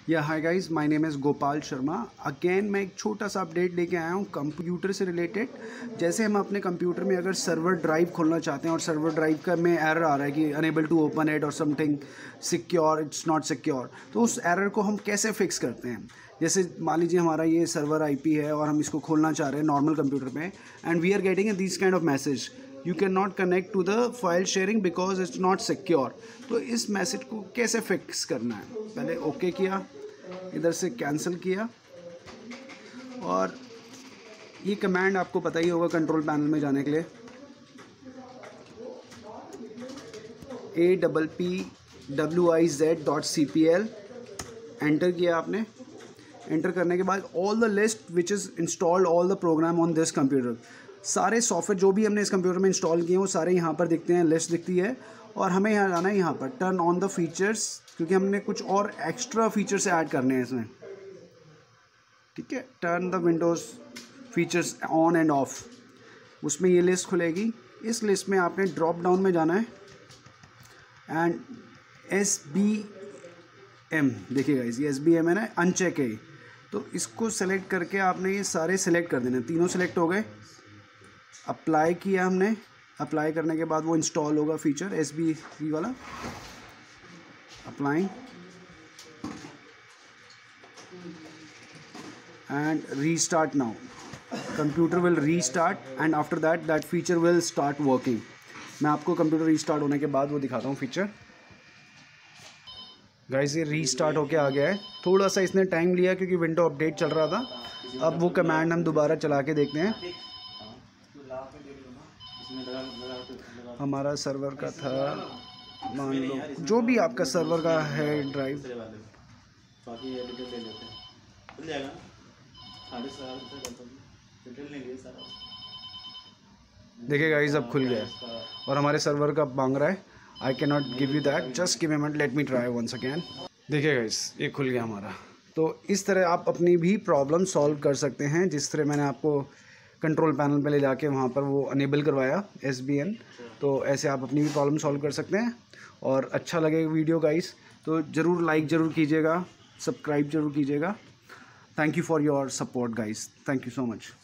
या hi guys, my name is Gopal Sharma. Again मैं एक छोटा सा अपडेट लेके आया हूँ कंप्यूटर से रिलेटेड। जैसे हम अपने कंप्यूटर में अगर सर्वर ड्राइव खोलना चाहते हैं और सर्वर ड्राइव का में एरर आ रहा है कि अनेबल टू ओपन इट और something secure, it's not secure, तो उस एरर को हम कैसे फिक्स करते हैं। जैसे मान लीजिए हमारा ये सर्वर आईपी है और हम इसको खोलना चाह रहे हैं नॉर्मल कंप्यूटर में, and we are getting this kind of message, you can not connect to the file sharing because it's not secure. तो इस मैसेज को कैसे फिक्स करना है, पहले ओके किया, इधर से कैंसिल किया, और ये कमांड आपको पता ही होगा कंट्रोल पैनल में जाने के लिए, APPWIZ.CPL एंटर किया आपने। एंटर करने के बाद all the list which is installed all the program on this computer, सारे सॉफ्टवेयर जो भी हमने इस कंप्यूटर में इंस्टॉल किए हैं वो सारे यहाँ पर दिखते हैं, लिस्ट दिखती है। और हमें यहाँ जाना है, यहाँ पर टर्न ऑन द फीचर्स, क्योंकि हमने कुछ और एक्स्ट्रा फीचर्स ऐड करने हैं इसमें। ठीक है, turn the Windows features on and off, उसमें ये लिस्ट खुलेगी। इस लिस्ट में आपने ड्रॉप डाउन में जाना है एंड SBM, देखिएगा ये SBM है ना, अनचेक है, तो इसको सेलेक्ट करके आपने ये सारे सेलेक्ट कर देने। तीनों सेलेक्ट हो गए, अप्लाई किया हमने। अप्लाई करने के बाद वो इंस्टॉल होगा फीचर SBC वाला। Apply and restart now, computer will restart and after that feature will start working. मैं आपको कंप्यूटर रीस्टार्ट होने के बाद वो दिखाता हूँ फीचर। गाइस ये रीस्टार्ट होके आ गया है। थोड़ा सा इसने टाइम लिया क्योंकि विंडो अपडेट चल रहा था। अब वो कमांड हम दोबारा चला के देखते हैं। हमारा सर्वर का था, मान लो जो भी आपका सर्वर का है ड्राइव, देखिए गाइस अब खुल गया है और हमारे सर्वर का मांग रहा है। I can not give you that, just give a minute, let me try once again. देखिए गाइस ये खुल गया हमारा। तो इस तरह आप अपनी भी प्रॉब्लम सॉल्व कर सकते हैं, जिस तरह मैंने आपको कंट्रोल पैनल पे ले जाके वहाँ पर वो अनेबल करवाया SBN। तो ऐसे आप अपनी भी प्रॉब्लम सॉल्व कर सकते हैं। और अच्छा लगे वीडियो गाइस तो ज़रूर लाइक ज़रूर कीजिएगा, सब्सक्राइब ज़रूर कीजिएगा। Thank you for your support guys, thank you so much.